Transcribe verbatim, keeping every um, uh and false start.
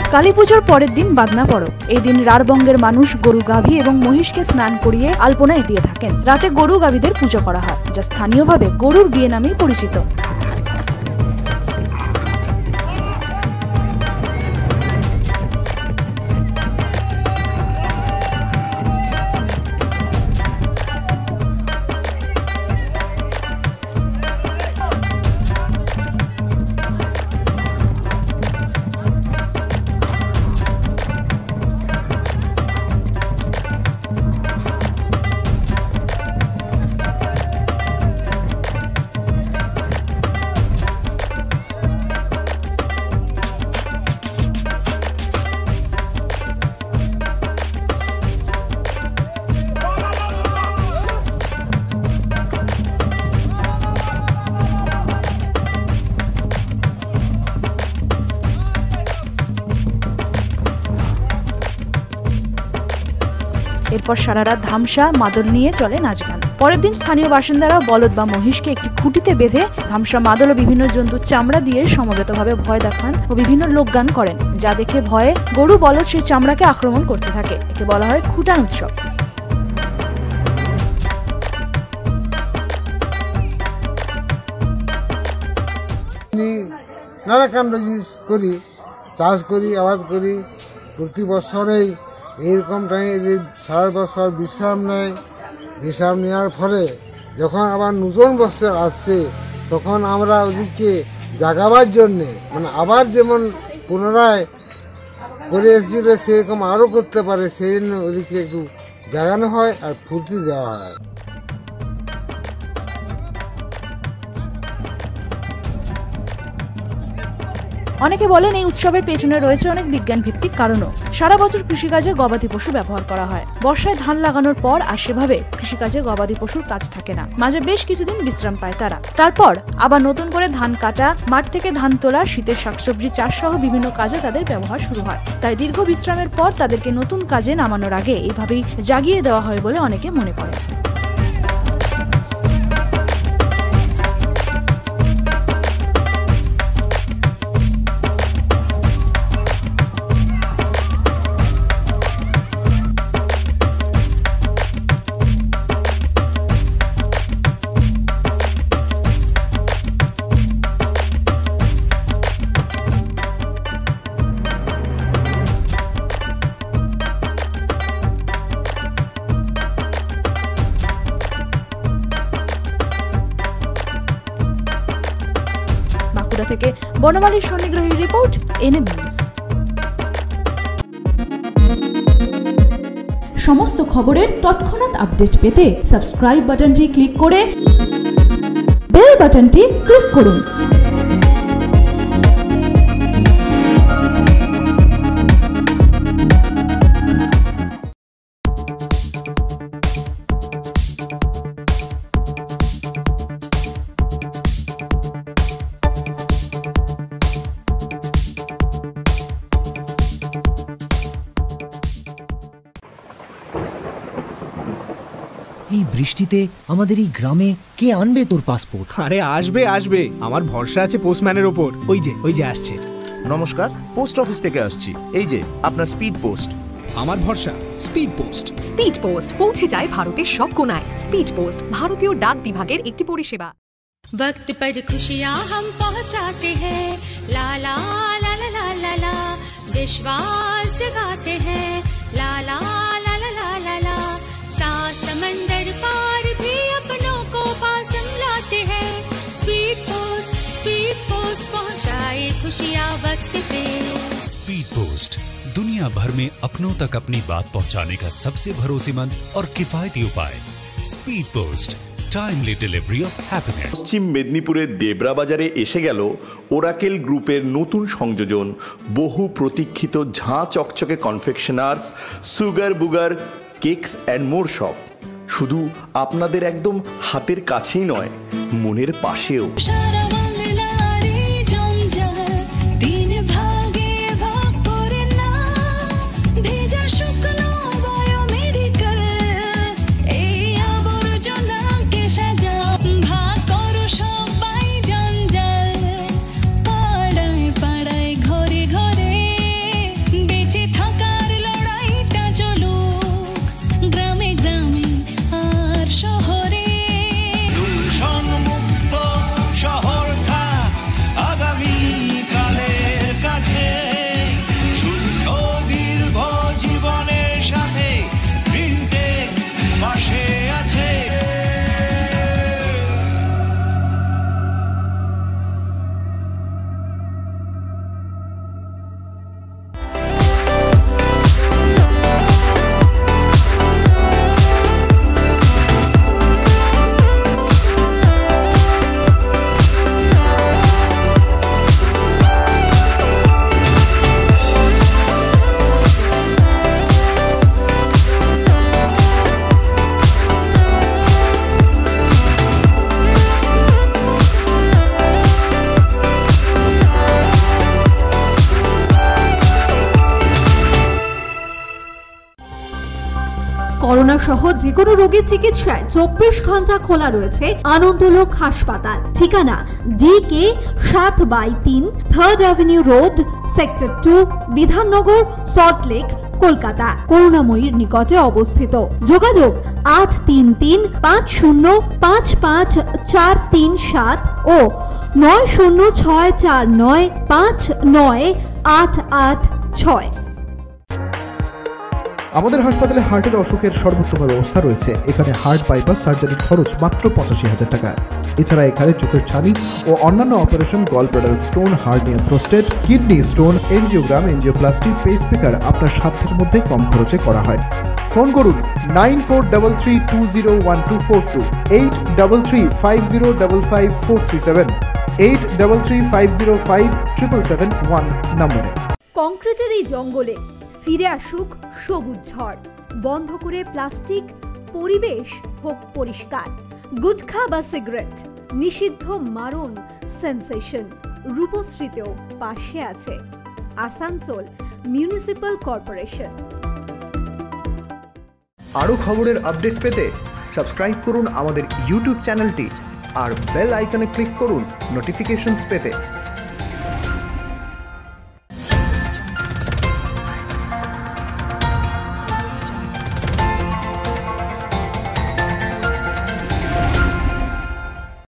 কালী পুজোর পরের দিন বাদনা পরব। এই দিন রাঢ়বঙ্গের মানুষ গরু, গাভী এবং মহিষকে স্নান করিয়ে আলপনায় দিয়ে থাকেন। রাতে গরু গাভীদের পুজো করা হয়, যা স্থানীয়ভাবে গরুর বিয়ে নামেই পরিচিত। এরপর সারা রাত ধামসা মাদল নিয়ে চলে নাচ গান। পরের দিন স্থানীয় বাসিন্দারা বলদ বা মহিষকে একটি খুঁটিতে বেঁধে ধামসা, মাদল ও বিভিন্ন জন্তুর চামড়া দিয়ে সমবেতভাবে ভয় দেখান ও বিভিন্ন লোকগান করেন, যা দেখে ভয়ে গরু, বলদ সেই চামড়াকে আক্রমণ করতে থাকে। একে বলা হয় খুটান উৎসব। নানা কাণ্ড করি, চাষ করি, আবাদ করি। প্রতি বছরেই এইরকম টাইমে সারা বছর বিশ্রাম নেয়। বিশ্রাম নেওয়ার ফলে যখন আবার নতুন বছর আসছে, তখন আমরা ওদিকে জাগাবার জন্যে, মানে আবার যেমন পুনরায় করে এসেছিল সেরকম আরও করতে পারে, সেই জন্য ওদিকে একটু জাগানো হয় আর ফুর্তি দেওয়া হয়। অনেকে বলেন এই উৎসবের পেছনে রয়েছে অনেক বিজ্ঞান ভিত্তিক কারণও। সারা বছর কৃষিকাজে গবাদি পশু ব্যবহার করা হয়। বর্ষায় ধান লাগানোর পর আর সেভাবে কৃষিকাজে গবাদি পশুর কাজ থাকে না। মাঝে বেশ কিছুদিন বিশ্রাম পায় তারা। তারপর আবার নতুন করে ধান কাটা, মাঠ থেকে ধান তোলা, শীতের শাকসবজি চাষ সহ বিভিন্ন কাজে তাদের ব্যবহার শুরু হয়। তাই দীর্ঘ বিশ্রামের পর তাদেরকে নতুন কাজে নামানোর আগে এইভাবেই জাগিয়ে দেওয়া হয় বলে অনেকে মনে করেন। থেকে বনমালীর সন্নিগ্রহী রিপোর্ট, এনএম নিউজ। সমস্ত খবরের তৎক্ষণাৎ আপডেট পেতে সাবস্ক্রাইব বাটনটি ক্লিক করে বেল বাটনটি ক্লিক করুন। এই বৃষ্টিতে আমাদের এই গ্রামে কে আনবে তোর পাসপোর্ট? আরে আসবে আসবে, আমার ভরসা আছে পোস্টম্যানের ওপর। ওই যে ওই যে আসছে। নমস্কার, পোস্ট অফিস থেকে আসছি। এই যে আপনার স্পিড পোস্ট। আমার ভরসা স্পিড পোস্ট। স্পিড পোস্ট পৌঁছে যায় ভারতের সব কোনায়। স্পিড পোস্ট ভারতীয় ডাক বিভাগের একটি পরিষেবা। वक्त पर खुशियाँ हम पहुँचाते हैं, ला ला ला ला ला ला ला, विश्वास जगाते हैं, ला ला ला ला ला ला ला, सात समंदर पार भी अपनों को पास हम लाते हैं। स्पीड पोस्ट, स्पीड पोस्ट पहुँचाए खुशियाँ वक्त पे। स्पीड पोस्ट दुनिया भर में अपनों तक अपनी बात पहुँचाने का सबसे भरोसेमंद और किफायती उपाय। Speed post, timely delivery of happiness. পশ্চিম মেদিনীপুরের দেবরা বাজারে এসে গেল ওরাকেল গ্রুপের নতুন সংযোজন, বহু প্রতীক্ষিত ঝাঁ চকচকে confectioners, sugar booger cakes and more shop. শুধু আপনাদের একদম হাতের কাছেই নয়, মনের পাশেও। করোনা সহ যে কোনো রোগের চিকিৎসায় চব্বিশ ঘন্টা খোলা রয়েছে আনন্দলোক হাসপাতাল। ঠিকানা ডি কে সাত বাই তিন third avenue road, sector two, Bidhannagar, Salt Lake, Kolkata. করুণাময়ীর নিকটে অবস্থিত। যোগাযোগ আট তিন তিন পাঁচ শূন্য পাঁচ পাঁচ চার তিন সাত ও নয় শূন্য ছয় চার নয় পাঁচ নয় আট আট ছয়। আমাদের হাসপাতালে হার্টের অসুখের সর্বোত্তম ব্যবস্থা রয়েছে। এখানে হার্ট বাইপাস সার্জারির খরচ মাত্র পঁচাশি হাজার টাকা। এছাড়া এখানে চোখের ছানি ও অন্যান্য operation, gall bladder stone, hernia, prostate, kidney stone, angiogram, angioplasty, pacemaker আপনার সাধ্যের মধ্যে কম খরচে করা হয়। ফোন করুন nine four double three two zero one two four two, eight double three five zero double five four three seven, eight double three five zero five triple seven one নম্বরে। কংক্রিটের এই জঙ্গলে ফিরে আসুক সবুজ ঝড়। বন্ধ করে প্লাস্টিক, পরিবেশ হোক পরিষ্কার। গুটখা বা সিগারেট নিষিদ্ধ, মারণ সেন্সেশন। রূপশ্রীতেও পাশে আছে আসানসোল মিউনিসিপাল কর্পোরেশন। আরও খবরের আপডেট পেতে সাবস্ক্রাইব করুন আমাদের ইউটিউব চ্যানেলটি আর বেল আইকনে ক্লিক করুন নোটিফিকেশনস পেতে।